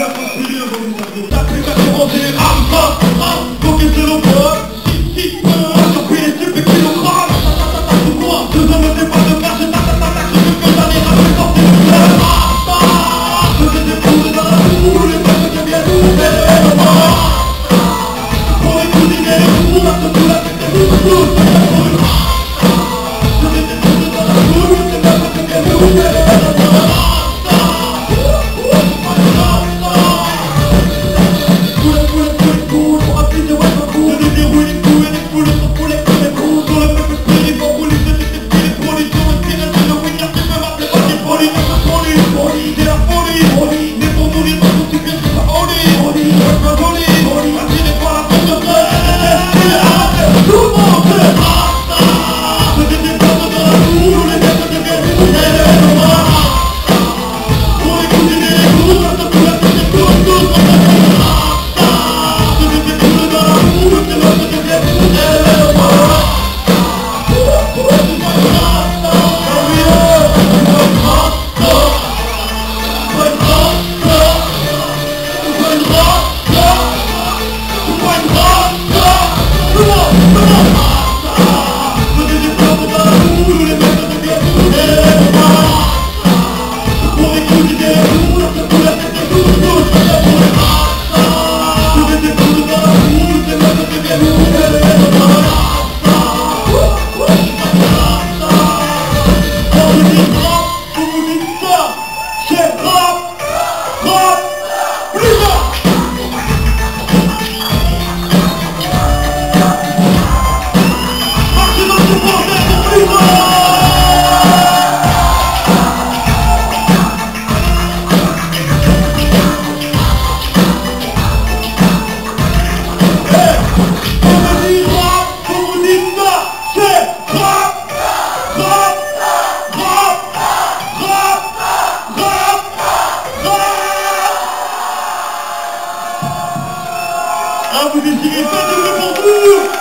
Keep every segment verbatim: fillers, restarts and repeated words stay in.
vous désirez pas de le pour vous.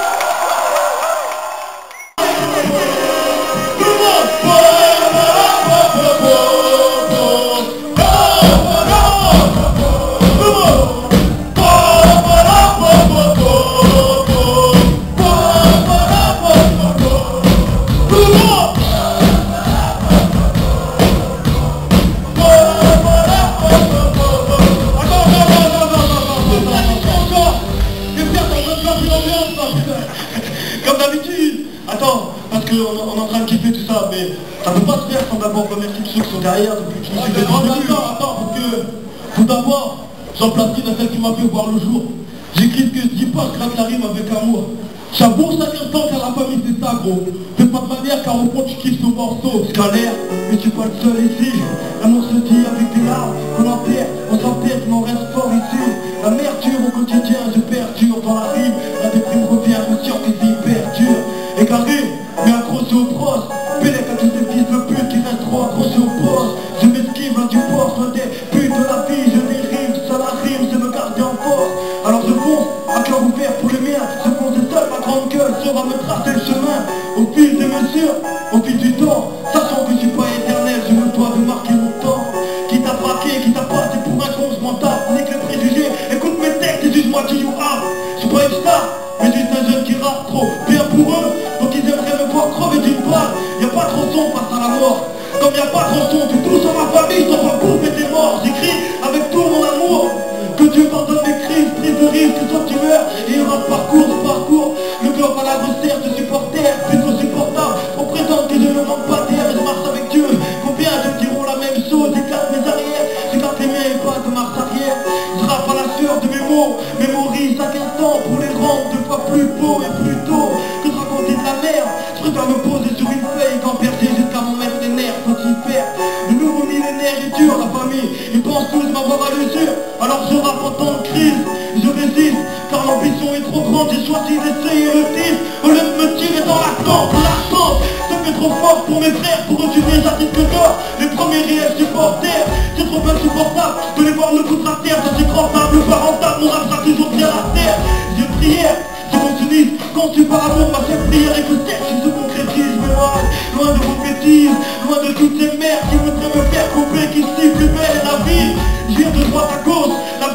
Comme d'habitude. Attends, parce qu'on est en train de kiffer tout ça, mais ça peut pas se faire sans d'abord remercier tous ceux qui sont derrière depuis que je me suis fait. Attends, attends, parce que tout d'abord, Jean-Placide à celle qui m'a fait voir le jour. J'écris ce que je dis pas, je gratte la rime avec amour. J'avoue chacun temps car la famille c'est ça gros. Fais pas de manière car au fond tu kiffes ce morceau scalaire. Mais tu es pas le seul ici. L'amour se dit avec des larmes. On enterre, on s'enterre, mais on reste fort ici. La merture au quotidien je perdure dans la rime. La déprime revient conscient que c'est hyper dur. Égaré, mais accroché au proche. Pélec à tous ces fils de pute qui restent trop accrochés au poste. Je m'esquive loin du force, loin des putes de la vie. Je dérive, ça la rime, c'est me garder en force. Alors je fonce, à cœur ouvert pour les miens. Je fonce seul, ma grande gueule sera me tracer le chemin. Au fil des mesures, au fil du temps. Sachant que je suis pas éternel, je me dois de marquer mon temps. Qui t'a braqué, qui t'a passé pour un con, je m'en tape. On est que les préjugés, écoute mes textes et juge-moi qui you are. Je suis pas une star, mais juste un jeune qui rappe trop bien pour eux. Donc ils aimeraient me voir crever d'une balle. Y'a pas trop son face à la mort. Comme y'a pas trop son, tu touches sur ma famille, je dois pas bouffer tes morts. J'écris avec tout mon amour. Que Dieu pardonne mes crises, prise de risque, que soit tu meurs. Et il y aura ce parcours, ce parcours. Le globe à la recherche de supporters, plutôt supportable. On prétend que je ne manque pas d'air et je marche avec Dieu. Combien de me diront la même chose, j'éclate mes arrières. J'éclate les miens et pas de marche arrière. Je rappe à la sueur de mes mots, mémorise chaque instant pour les rendre deux fois plus beaux et plus tôt. Que de raconter de la merde, je préfère me poser sur une feuille qu'en percer jusqu'à m'en mettre les nerfs quand il perd. Le nouveau millénaire est dur, la famille, ils pensent tous m'avoir à l'usure. Alors je rappe en temps de crise, je résiste, car l'ambition est trop grande, j'ai choisi d'essayer le disque. Au lieu de me tirer dans la tente, la tente, ça fait trop fort pour mes frères, pour eux tu viens j'attire que d'or. Les premiers réels supporters, c'est trop insupportable de les voir le coup à terre, ça c'est rentable, pas rentable, mon rap sera toujours bien la terre. J'ai prière, c'est qu'on s'unisse, conçu par amour, ma seule prière et que celle qui se concrétise, mais loin, loin de vos bêtises, loin de toutes ces merdes qui voudraient me faire couper, qui sifflent plus belle la vie. Je viens de droite à gauche, la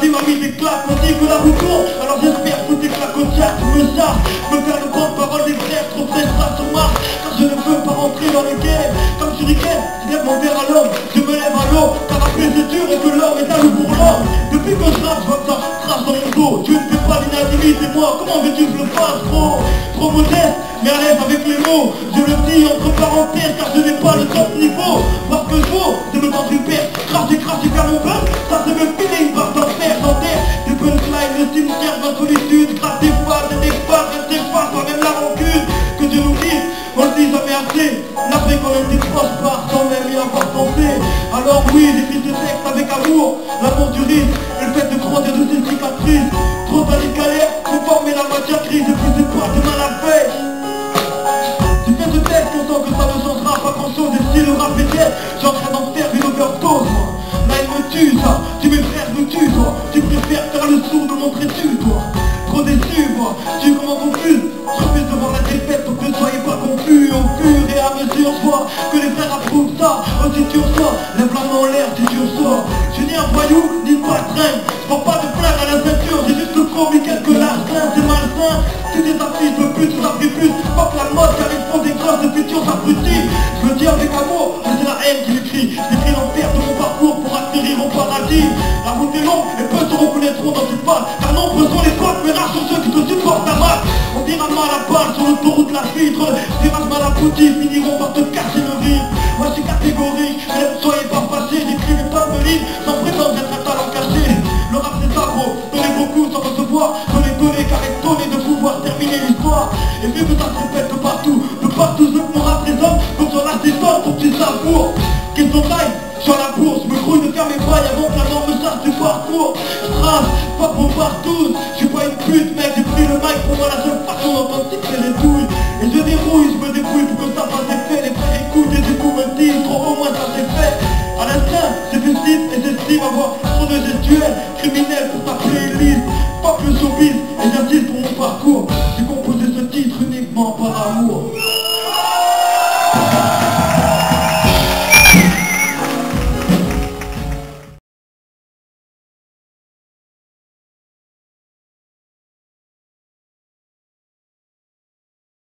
rapper c'est dur et que l'homme est à nous pour l'homme. Depuis que je rappe, je vois que ça crache dans mon dos. Tu ne fais pas l'inanimité, moi, comment veux-tu que je le fasse, gros? Trop modeste, mais à l'aise avec les mots. Je le dis entre parenthèses car je n'ai pas le top niveau. Parce que je vaux, c'est me tendre une perte. Cracher, cracher, faire mon buzz, ça c'est me filer une barre d'enfer. J'enterre des punchlines, le cimetière de ma solitude. Grâce des phases et des phases, rester face, pas même la rancune. Que Dieu nous guide, on le dit jamais assez. L'après qu'on était proche part sans même y avoir pensé. Alors oui, j'écris ce texte avec amour. L'amour du risque, et le fait de croiser de ces cicatrices. Trop d'années de galère, faut former la matière grise. Et puis c'est pas demain la veille. Tu fais ce texte, on sent que ça ne changera pas grand chose. Et si le rap est dead, j'ai en train d'en faire une overdose, moi. Là il me tue ça, tu mes frères me tuent toi. Tu préfères faire le sourd de montrer tu toi. Trop déçu moi, tu es comment confus. Je refuse de voir la défaite, donc ne soyez pas confus. Au fur et à mesure, je vois que les frères approuvent ça. Oh si tu reçois, lève la main en l'air si tu reçois. Je suis ni un voyou, ni une patringue. Je prends pas de flingue à la ceinture, j'ai juste le commis quelques larcins. C'est malsain, si t'es ta fille, je veux plus, tu t'as pris plus. Pas que la mode, car ils font des gosses, le futur s'abrutit. Je le dis avec amour, mais c'est la haine qui m'écrit. J'écris l'enfer de mon parcours pour atterrir au paradis. La route est longue et peu se reconnaîtront dans cette phase. Car nombreux sont les potes, mais rares sont ceux qui te supportent à masse. On dira mal à la balle sur l'autoroute la filtre. Ces races mal abouties finiront par te casser le rythme. Moi je suis catégorique, mais ne soyez pas fâchés. J'écris des tas de livres sans prétendre être un talent caché. Le rap c'est ça gros, donner beaucoup sans recevoir. Donner, donner, car étonné de pouvoir terminer l'histoire. Et vu que ça se répète de partout, de partout je veux que mon rap résonne. Donc sur la saison pour que tu savoures. Question taille, sur la bourse, me grouille de faire mes bails avant que la mort me chasse du parcours. Je trace, pas pour partout. Je suis pas une pute mec, j'ai pris le mic pour moi la seule façon authentique c'est les douilles. Et je dérouille, je me débrouille pour que ça fasse effet. Les frères écoutent et du coup me disent trop au moins ça c'est fait. À l'instinct, c'est festif et j'estime avoir trop de gestuels criminels pour ta playlist. Fuck le showbiz et j'insiste pour mon parcours.